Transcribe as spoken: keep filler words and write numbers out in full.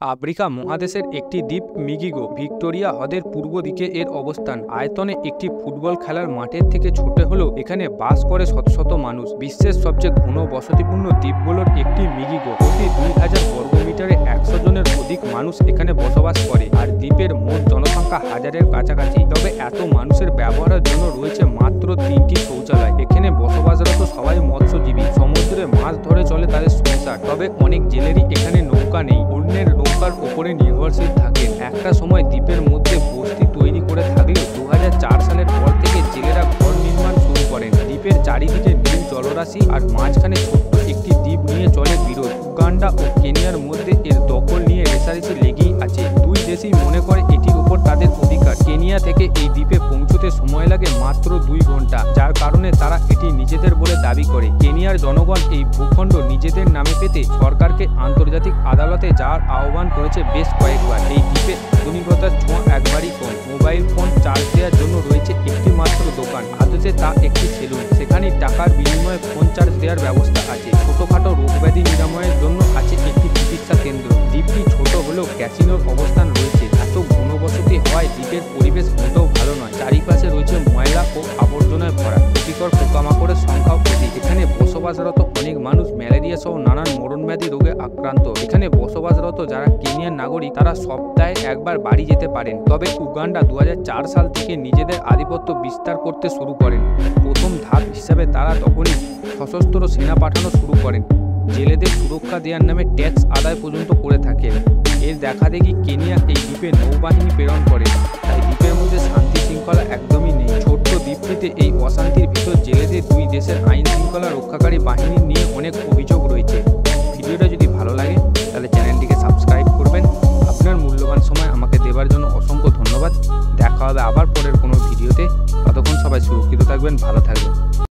Africa মহাদেশের একটি দ্বীপ মিগিগো ভিক্টোরিয়া হ্রদের পূর্ব দিকে এর অবস্থান। আয়তনে একটি ফুটবল খেলার মাঠের থেকে ছোট হলেও এখানে বাস করে শত শত মানুষ। বিশ্বের সবচেয়ে ঘন বসতিপূর্ণ দ্বীপগুলোর একটি মিগিগো। প্রতি দুই হাজার বর্গমিটারে একশো জনের অধিক মানুষ এখানে বসবাস করে, আর দ্বীপের মোট জনসংখ্যা হাজারের কাছাকাছি। তবে এত মানুষের ব্যবহারের জন্য রয়েছে মাত্র তিনটি শৌচালয়। এখানে বসবাসরত সবাই মৎস্যজীবী, সমুদ্রে মাছ ধরে চলে তাদের সংসার। তবে অনেক জেলেরই এখানে নৌকা নেই, অন্যের নৌকার উপরে নির্ভরশীল থাকেন। একটা সময় দ্বীপের মধ্যে বস্তি তৈরি করে থাকলেও দু হাজার চার সালের পর থেকে জেলেরা ঘর নির্মাণ শুরু করেন। দ্বীপের চারিদিকে নীল জলরাশি আর মাঝখানে ছোট্ট একটি দ্বীপ নিয়ে চলে বিরোধ। উগান্ডা ও কেনিয়ার মধ্যে এর দখল নিয়ে রেষারেষি লেগেই আছে। দুই দেশই মনে করে এটির উপর তাদের অধিকার। কেনিয়া থেকে এই দ্বীপে পৌঁছতে সময় লাগে মাত্র দুই ঘন্টা, যার কারণে তারা এটি নিজেদের বলে দাবি করে। কেনিয়ার জনগণ এই ভূখণ্ড নিজেদের নামে পেতে সরকারকে আন্তর্জাতিক আদালতে যাওয়ার আহ্বান করেছে বেশ কয়েকবার। এই দ্বীপে আধুনিকতার ছোঁয়া একবারই কম। মোবাইল ফোন চার্জ দেওয়ার জন্য রয়েছে একটি মাত্র দোকান, আদতে তা একটি সেলুন। সেখানে টাকার বিনিময়ে ফোন চার্জ দেওয়ার ব্যবস্থা আছে। ছোটখাটো রোগব্যাধি নিরাময়ের জন্য আছে একটি চিকিৎসা কেন্দ্র। দ্বীপটি ছোট হলেও ক্যাসিনোর অবস্থান রয়েছে। এত ঘনবসতি হওয়ায় দ্বীপের পরিবেশ মোটেও ভালো নয়। চারিপাশে রয়েছে ময়লা ও আবর্জনায় ভরা। ক্ষতিকর পোকামাকড়ের সংখ্যাও অধিক। এখানে বসবাসরত অনেক মানুষ ম্যালেরিয়া সহ নানান মরণব্যাধি রোগে আক্রান্ত। এখানে বসবাসরত যারা কেনিয়ার নাগরিক তারা সপ্তাহে একবার বাড়ি যেতে পারেন। তবে উগান্ডা দু হাজার চার সাল থেকে নিজেদের আধিপত্য বিস্তার করতে শুরু করেন। প্রথম ধাপ হিসাবে তারা তখনই সশস্ত্র সেনা পাঠানো শুরু করেন। জেলেদের সুরক্ষা দেওয়ার নামে ট্যাক্স আদায় পর্যন্ত করে থাকেন। এর দেখা দেখি কেনিয়া এই দ্বীপে নৌবাহিনী প্রেরণ করে। তাই দ্বীপের মধ্যে শান্তি শৃঙ্খলা একদমই নেই। ছোট্ট দ্বীপটিতে এই অশান্তির ভিতর জেলেদের দুই দেশের আইন শৃঙ্খলা রক্ষাকারী বাহিনী নিয়ে অনেক অভিযোগ রয়েছে। ভিডিওটা যদি ভালো লাগে তাহলে চ্যানেলটিকে সাবস্ক্রাইব করবেন। আপনার মূল্যবান সময় আমাকে দেওয়ার জন্য অসংখ্য ধন্যবাদ। দেখা হবে আবার পরের কোনো ভিডিওতে। ততক্ষণ সবাই সুরক্ষিত থাকবেন, ভালো থাকবেন।